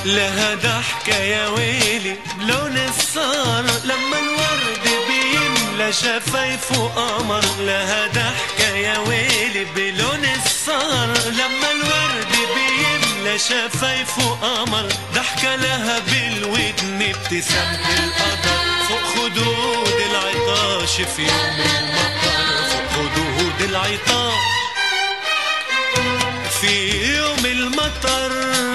لها ضحكة يا ويلي بلون الصار، لما الورد بيملى شفايفه قمر. لها ضحكة يا ويلي بلون الصار، لما الورد بيملى شفايفه قمر. ضحكة لها بالودن ابتسامة القدر، فوق خدود العطاش في يوم المطر. فوق خدود العطاش في يوم المطر.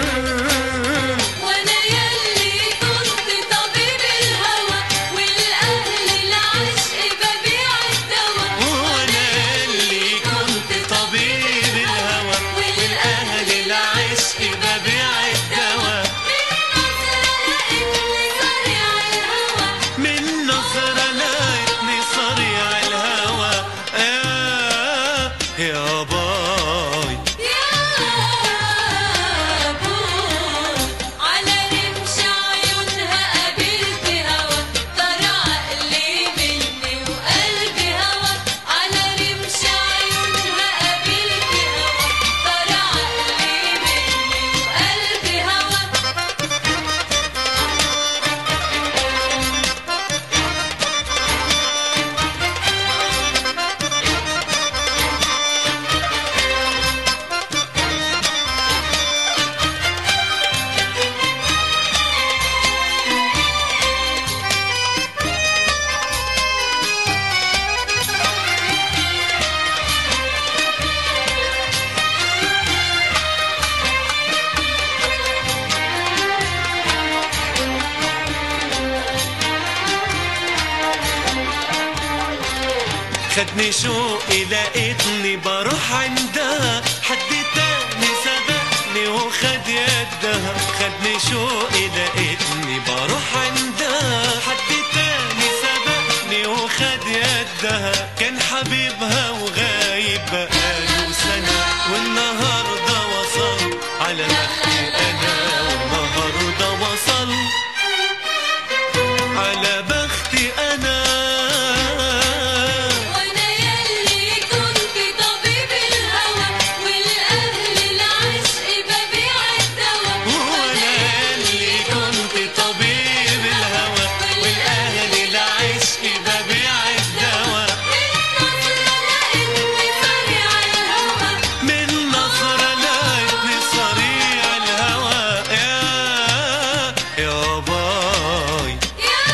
وانا يلي كنت طبيب الهوى، والاهل العشق ببيع الدواء. وانا يلي كنت طبيب الهوى، والاهل العشق ببيع الدواء. من نظرة لقيتني صريع الهوى، من نظرة لقيتني صريع الهوى. يا باي يا بوي على رمش عيونها قابلت هوا، طار عقلي مني وقلبي هوا. على رمش عيونها قابلت هوا، طار عقلي مني وقلبي هوا. خدني شوقي لقيتني بروح عندها، حد تاني سبقني وخد يدها. خدني شوقي لقيتني بروح عندها، حد تاني سبقني وخد يدها. كان حبيبها وغايب بقاله سنة، والنهارده وصل على بختي أنا. والنهارده وصل على بختي أنا. وانا يلي كنت طبيب الهوى، والاهل العشق ببيع الدواء. وانا اللي كنت طبيب الهوى، والاهل العشق ببيع الدواء. من نظرة لقيتني صريع الهوى، من نظرة لقيتني صريع الهوى. يا باي يا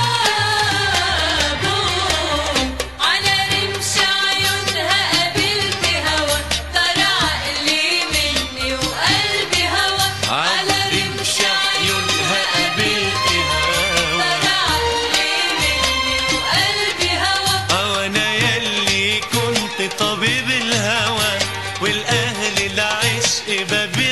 بوي على رمش عيونها قابلت هوا، طار عقلي مني وقلبي هوا. على رمش عيونها قابلت هوا، طار عقلي مني وقلبي هوا. وانا يلي كنت طبيب الهوى، والاهل العشق ببيع